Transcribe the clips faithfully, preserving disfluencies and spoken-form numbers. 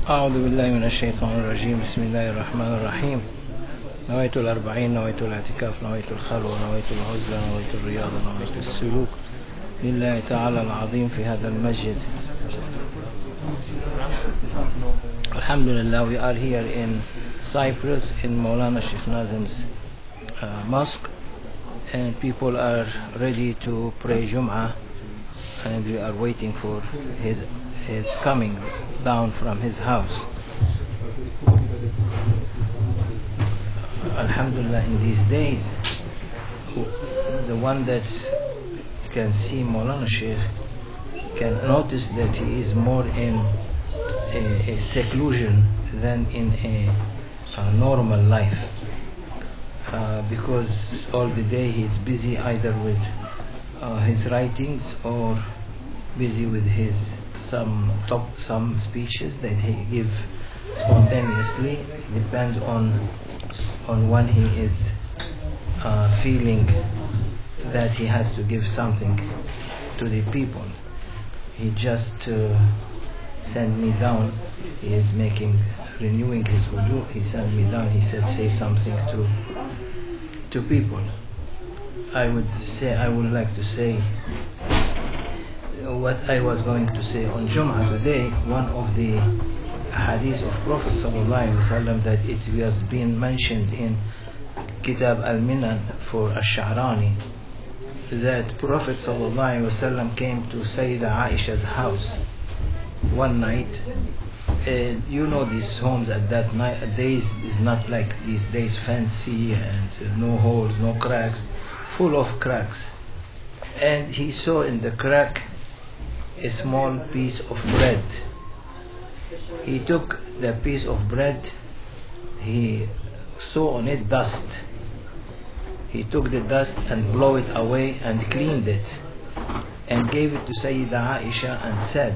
أعوذ بالله من الشيطان الرجيم. بسم الله الرحمن الرحيم. نويت الأربعين، نويت الاعتكاف، نويت الخلوة، نويت العزلة، نويت الرياضة، نويت السلوك لله تعالى العظيم في هذا المسجد. Alhamdulillah, we are here in Cyprus in Maulana Sheikh Nazim's uh, mosque, and people are ready to pray Jum'ah, and we are waiting for his his coming down from his house. Alhamdulillah, in these days, the one that can see Maulana Sheikh can notice that he is more in a, a seclusion than in a, a normal life, uh, because all the day he is busy either with uh, his writings or busy with his some top some speeches that he give spontaneously. Depends on on when he is uh, feeling that he has to give something to the people. He just uh, sent me down. He is making renewing his wudu. He sent me down. He said, say something to to people. I would say I would like to say what I was going to say on Jum'ah today. One of the hadith of Prophet sallallahu alaihi wasallam that it was being mentioned in Kitab al-Minan for Ash-Sha'rani, that Prophet sallallahu alaihi wasallam came to Sayyida Aisha's house one night. And you know, these homes at that night days is not like these days, fancy and uh, no holes, no cracks, full of cracks. And he saw in the crack a small piece of bread. He took the piece of bread, he saw on it dust. He took the dust and blew it away and cleaned it and gave it to Sayyida Aisha and said,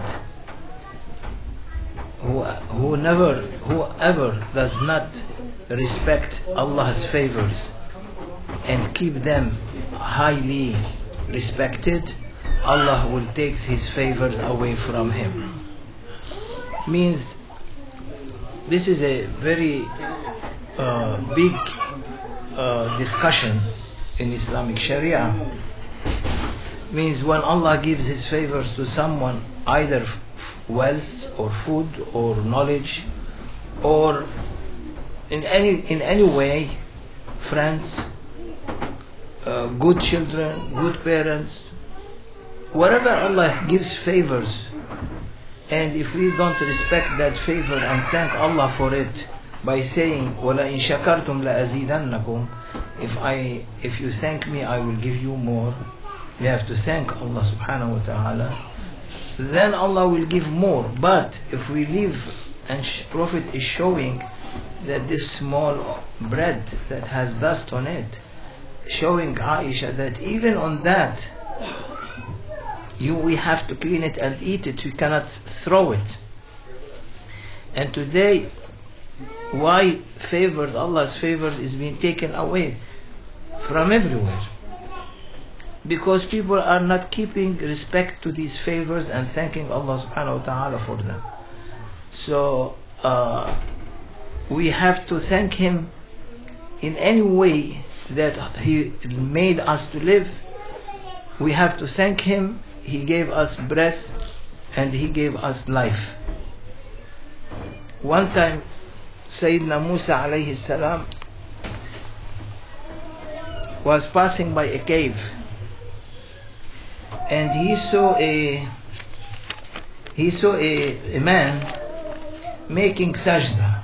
Who, who never, whoever does not respect Allah's favors and keep them highly respected, Allah will take his favors away from him. Means this is a very uh, big uh, discussion in Islamic Sharia. Means when Allah gives his favors to someone, either wealth or food or knowledge or in any in any way, friends, uh, good children, good parents, wherever Allah gives favors, and if we don't respect that favor and thank Allah for it by saying وَلَئِن شَكَرْتُمْ لَأَزِيدَنَّكُمْ, if I if you thank me I will give you more, you have to thank Allah subhanahu wa ta'ala, then Allah will give more. But if we leave, and Prophet is showing that this small bread that has dust on it, showing Aisha that even on that you we have to clean it and eat it, we cannot throw it. And today, why favors, Allah's favors is being taken away from everywhere? Because people are not keeping respect to these favors and thanking Allah subhanahu wa ta'ala for them. So uh, we have to thank him in any way that he made us to live. We have to thank him. He gave us breath and he gave us life. One time Sayyidina Musa alayhi salam was passing by a cave, and he saw a he saw a, a man making sajda,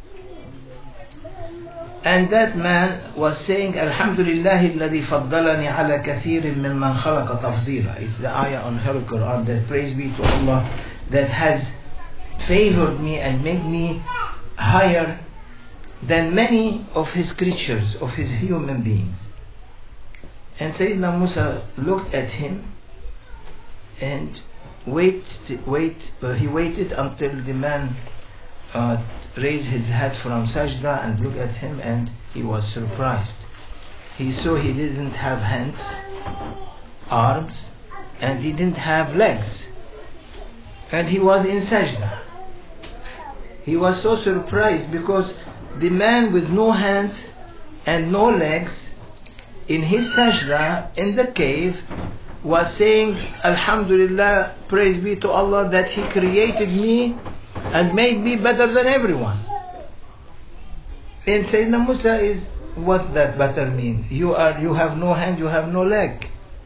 and that man was saying Alhamdulillahi alladhi faddalani ala kathirin mimman khalaqa tafdila. It's the ayah on Holy Quran that praise be to Allah that has favored me and made me higher than many of his creatures, of his human beings. And Sayyidina Musa looked at him and wait, wait, uh, he waited until the man uh, raised his head from sajda and looked at him, and he was surprised. He saw he didn't have hands, arms, and he didn't have legs, and he was in sajda. He was so surprised because the man with no hands and no legs in his sajda in the cave was saying, Alhamdulillah, praise be to Allah that He created me and made me better than everyone. And Sayyidina Musa is, what's that better mean? You are, you have no hand, you have no leg.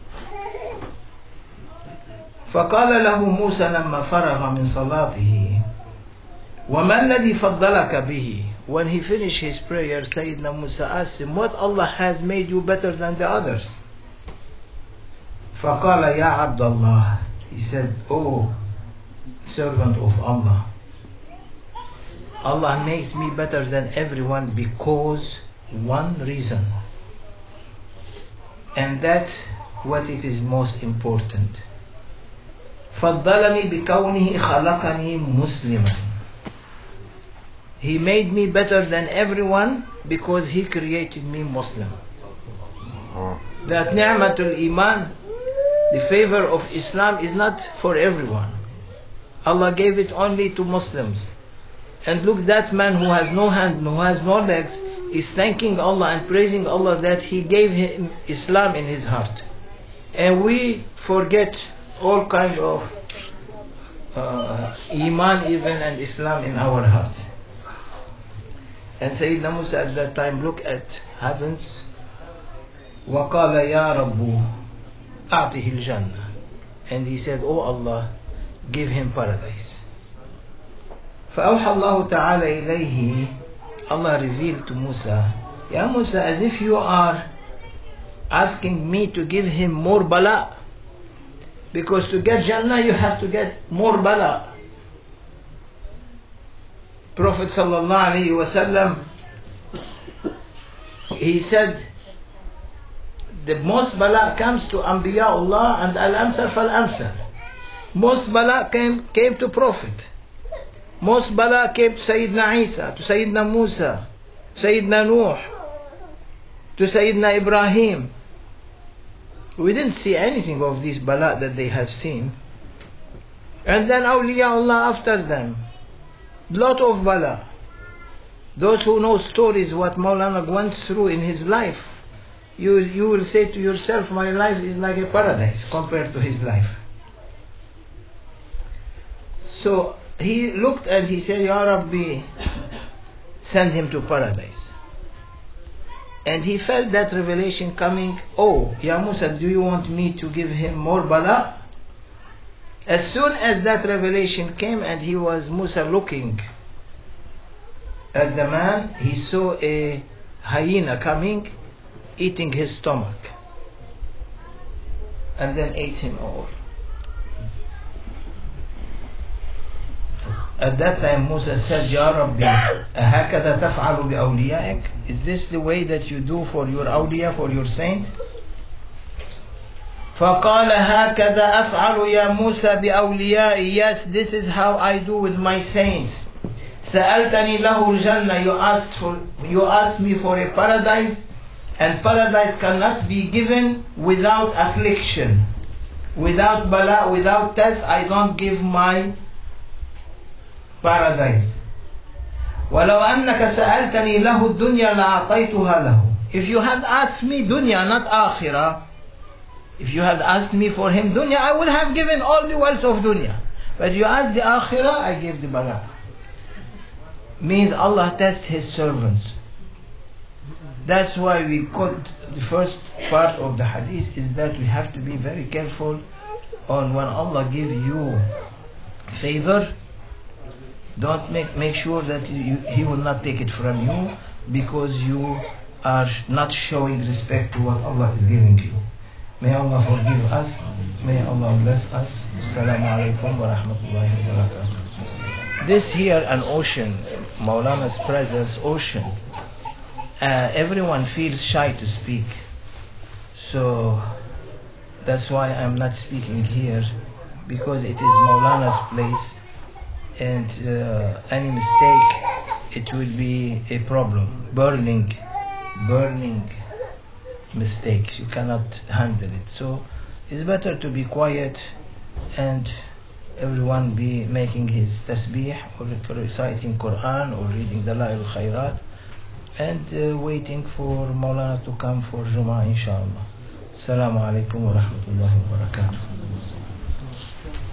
فقال له موسى لما فرغ من صلاته وما الذي فضلك به. When he finished his prayer, Sayyidina Musa asked him, what Allah has made you better than the others? فقال يا عبد الله. He said, oh servant of Allah, Allah makes me better than everyone because one reason, and that's what it is most important. فضلني بكونه خلقني مسلما. He made me better than everyone because He created me Muslim. That ni'matul iman, the favor of Islam, is not for everyone. Allah gave it only to Muslims. And look, that man who has no hand, who has no legs, is thanking Allah and praising Allah that He gave him Islam in his heart. And we forget all kinds of uh, Iman even and Islam in our hearts. And Sayyidina Musa at that time looked at heavens. وَقَالَ يَا رَبُّ أَعْطِهِ الْجَنَّةِ. And he said, oh Allah, give him paradise. فأوحى الله تعالى إليه. Allah revealed to Musa, Ya Musa, as if you are asking me to give him more bala. Because to get Jannah you have to get more bala. Prophet sallallahu alaihi wasallam, he said, the most bala comes to Anbiya'ullah and al-amsal fal-amsal. Most bala came, came to Prophet. Most bala came to Sayyidina Isa, to Sayyidina Musa, Sayyidina Nuh, to Sayyidina Ibrahim. We didn't see anything of this bala that they have seen. And then awliyaullah after them. Lot of bala. Those who know stories what Maulana went through in his life, you, you will say to yourself, my life is like a paradise compared to his life. So he looked and he said, Ya Rabbi, send him to paradise. And he felt that revelation coming. Oh, Ya Musa, do you want me to give him more bala? As soon as that revelation came and he was Musa looking at the man, he saw a hyena coming, eating his stomach, and then ate him all. At that time Musa said, Ya Rabbi, أهكذا تفعل بأوليائك? Is this the way that you do for your awliya, for your saint? فقال هكذا أفعل يا موسى بأوليائي. Yes, this is how I do with my saints. سألتني له الجنة. You asked for, you asked me for a paradise, and paradise cannot be given without affliction, without bala, without test. I don't give my paradise. ولو أنك سألتني له الدنيا لأعطيتها له. If you had asked me dunya, not akhirah, if you had asked me for him dunya, I would have given all the wealth of dunya. But you asked the akhirah, I gave the bala. Means Allah tests His servants. That's why we quote the first part of the hadith, is that we have to be very careful on when Allah gives you favor. Don't make, make sure that you, He will not take it from you because you are not showing respect to what Allah is giving you. May Allah forgive us. May Allah bless us. Assalamu alaikum wa rahmatullahi wa barakatuh. This here, an ocean, Maulana's presence, ocean. Uh, everyone feels shy to speak. So that's why I'm not speaking here, because it is Maulana's place. And uh, any mistake, it will be a problem. Burning, burning mistakes. You cannot handle it. So it's better to be quiet and everyone be making his tasbih or reciting Quran or reading the Dalail al-Khairat and uh, waiting for Mawlana to come for Jummah inshallah. Assalamu alaikum wa rahmatullahi wa barakatuh.